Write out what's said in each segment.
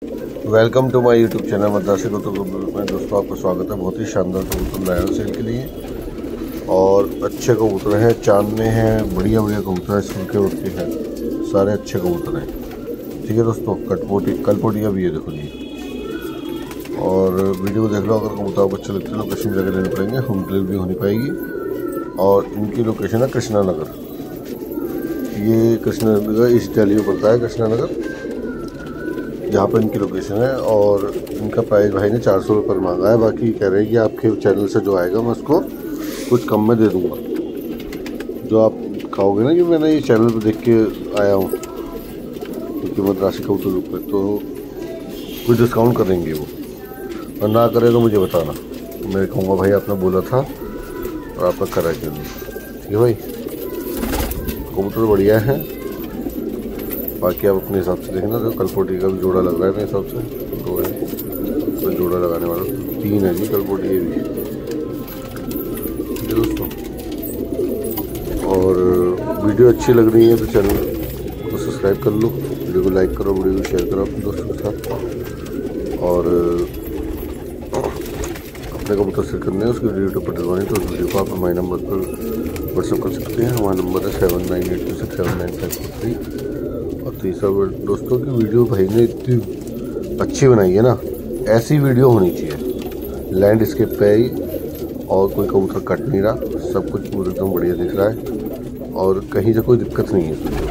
Welcome to my YouTube channel Madrasi Kabootar में। दोस्तों आपका स्वागत है। बहुत ही शानदार कबूतर लाया सेल के लिए और अच्छे कबूतर हैं, चांद में हैं, बढ़िया बढ़िया कबूतर हैं, सुरखे उड़के हैं, सारे अच्छे कबूतर हैं। ठीक है दोस्तों, कलपोटिया भी है, देखो जी। और वीडियो को देख लो, अगर कबूतर आपको अच्छे लगते हैं लोकेशन जगह लेने पड़ेंगे, होम डिलीवरी होनी पाएगी। और इनकी लोकेशन है कृष्णा नगर। ये कृष्णा नगर इस दिल्ली में पड़ता है, कृष्णा नगर, जहाँ पर इनकी लोकेशन है। और इनका प्राइस भाई ने 400 रुपये पर मांगा है। बाकी कह रहे हैं कि आपके चैनल से जो आएगा मैं उसको कुछ कम में दे दूँगा। जो आप खाओगे ना कि मैंने ये चैनल पर देख के आया हूँ क्योंकि मद्रासी कबूतर रूप में, तो कुछ डिस्काउंट करेंगे वो। और ना करे तो मुझे बताना, मैं कहूँगा भाई आपने बोला था और आपका करा क्यों नहीं। ठीक है भाई, कबूतर बढ़िया है। बाकी आप अपने हिसाब से देखना। तो कलपोटी का भी जोड़ा लग रहा है मेरे हिसाब से, 2 है, तो जोड़ा लगाने वाला 3 है जी कलपोटी ये भी। ठीक है दोस्तों, और वीडियो अच्छी लग रही है तो चैनल को सब्सक्राइब कर लो, वीडियो को लाइक करो, वीडियो को शेयर करो अपने दोस्तों के साथ। और अपने कबूतर सेट करने हैं, उसकी वीडियो पर डलवानी तो उस वीडियो को आप हमारे नंबर पर व्हाट्सअप कर सकते हैं। हमारा नंबर है 7982679543। और तीसरा दोस्तों की वीडियो भाई ने इतनी अच्छी बनाई है ना, ऐसी वीडियो होनी चाहिए। लैंडस्केप पे ही, और कोई कबूतर कट नहीं रहा, सब कुछ पूरा एकदम बढ़िया दिख रहा है और कहीं से कोई दिक्कत नहीं है इस वीडियो।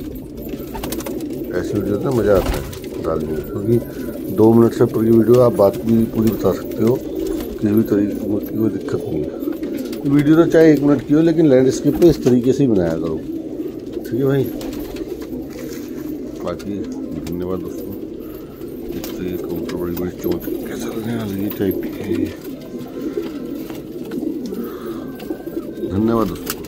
ऐसी वीडियो ना मज़ा आता है डालने में, क्योंकि 2 मिनट से पूरी वीडियो आप बात भी पूरी बता सकते हो, किसी भी तरीके की कोई दिक्कत नहीं है। वीडियो तो चाहे 1 मिनट की हो, लेकिन लैंडस्केप पे इस तरीके से ही बनाया करो। ठीक है भाई, बाकी धन्यवाद दोस्तों। इससे कबूतर बड़ी बड़ी चोंच कैसे लगने वाली टाइप की। धन्यवाद दोस्तों।